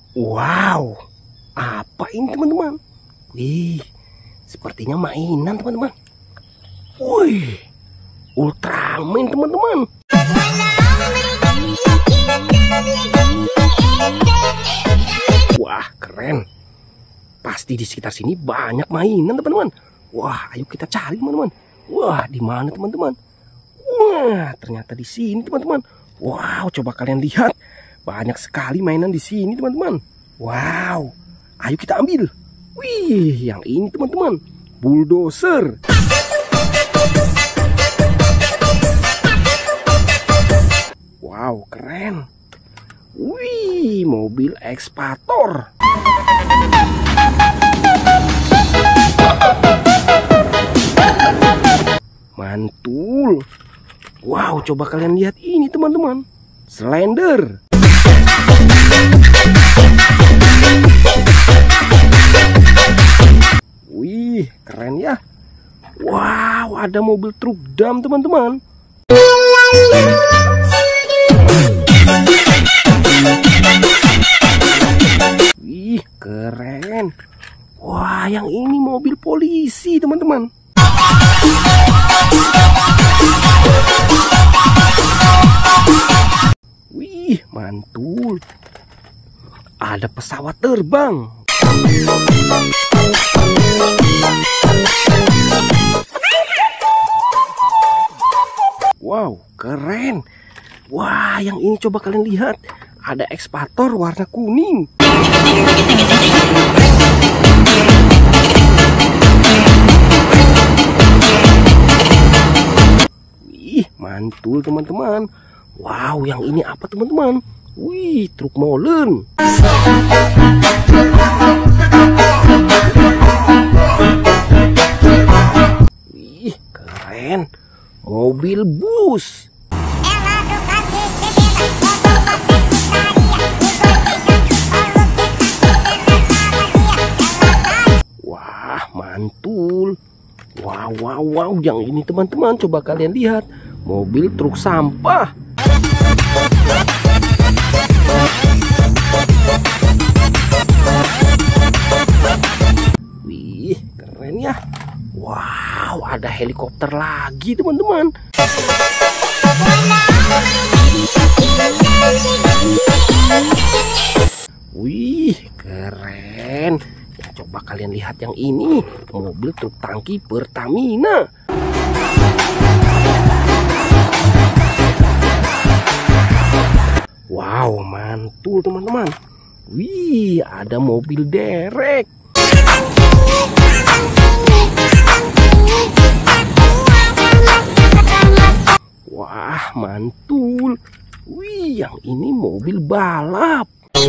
Wow, apa ini teman-teman? Wih, sepertinya mainan teman-teman. Wih, Ultraman teman-teman. Wah, keren. Pasti di sekitar sini banyak mainan teman-teman. Wah, ayo kita cari teman-teman. Wah, di mana teman-teman? Wah, ternyata di sini teman-teman. Wow, coba kalian lihat. Banyak sekali mainan di sini teman-teman. Wow, ayo kita ambil. Wih, yang ini teman-teman, bulldozer. Wow, keren. Wih, mobil ekskavator. Mantul. Wow, coba kalian lihat ini teman-teman, Slender. Wih, keren ya. Wow, ada mobil truk dam teman-teman. Wih, keren. Wah, yang ini mobil polisi teman-teman. Wih, mantul. Ada pesawat terbang. Wow, keren. Wah, yang ini coba kalian lihat. Ada ekskavator warna kuning. Wih, mantul teman-teman. Wow, yang ini apa teman-teman? Wih, truk molen. Wih, keren. Mobil bus. Wah, mantul. Wow, wow, wow. Yang ini teman-teman, coba kalian lihat. Mobil truk sampah. Wih, keren ya. Wow, ada helikopter lagi teman-teman. Wih, keren. Ya, coba kalian lihat yang ini. Mobil truk tangki Pertamina. Wow, mantul teman-teman. Wih, ada mobil derek. Wah, mantul. Wih, yang ini mobil balap.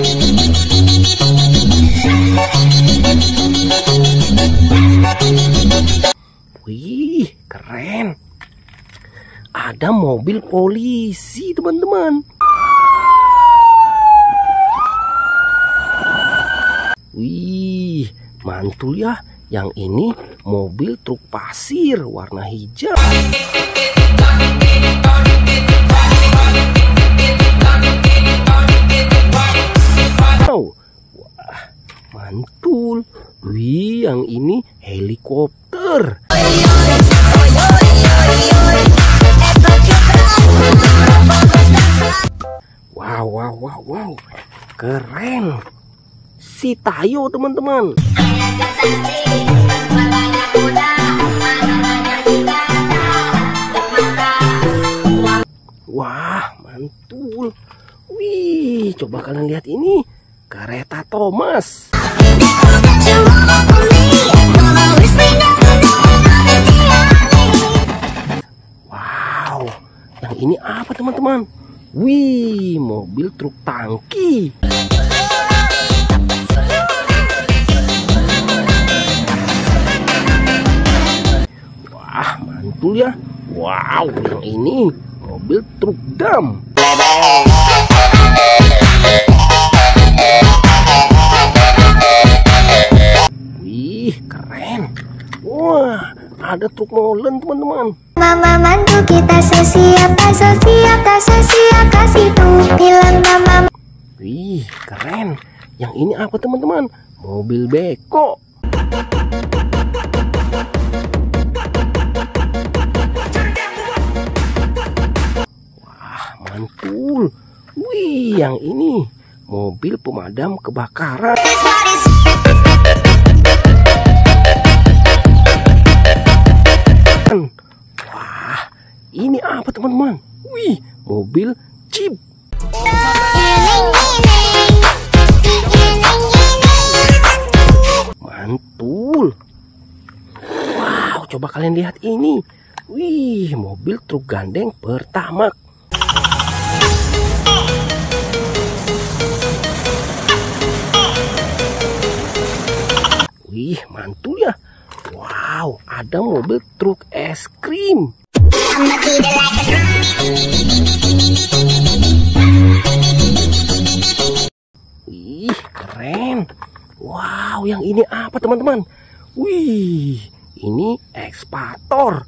Wih, keren. Ada mobil polisi teman-teman. Wih, mantul ya. Yang ini mobil truk pasir warna hijau. Wow, wah, mantul. Wih, yang ini helikopter. Wow, wow, wow, wow. Keren. Si Tayo teman-teman. Wah, mantul. Wih, coba kalian lihat ini. Kereta Thomas. Wow, yang ini apa teman-teman? Wih, mobil truk tangki. Wah, mantul ya. Wow, yang ini mobil truk dam. Wih, keren. Wah, ada truk molen teman-teman. Mama mantu kita sesiap kasih tuh bilang mama. Wih, keren. yang ini apa teman-teman? Mobil beko. Wah, mantul. Wih, yang ini mobil pemadam kebakaran. Wah, ini apa teman-teman? Wih, mobil Jeep. Mantul. Wow, coba kalian lihat ini. Wih, mobil truk gandeng Pertamax. Wih, mantul ya. Wow, ada mobil truk es krim. Wih, keren. Wow, yang ini apa teman-teman? Wih, ini ekskavator.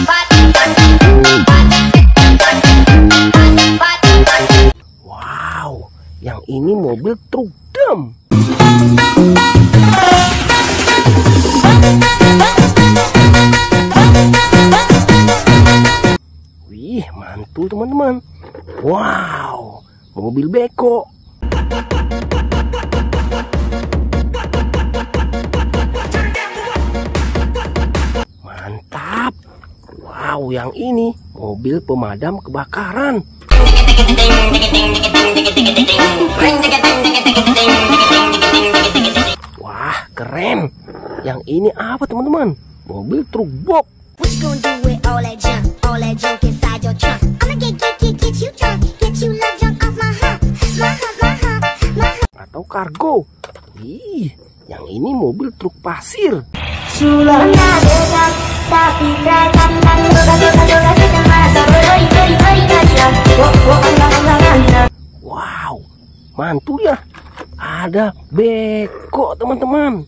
Wow, yang ini mobil truk dam. Wih, mantul teman-teman. Wow, mobil beko. Mantap. Wow, yang ini mobil pemadam kebakaran. Wah, keren. Yang ini apa teman-teman? Mobil truk box. Atau kargo. Wih, yang ini mobil truk pasir. Wow, mantul ya. Ada beko teman-teman.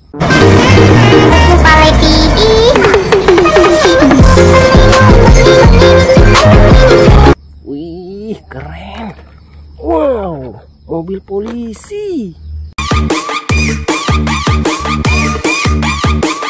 Wih, keren. Wow, mobil polisi.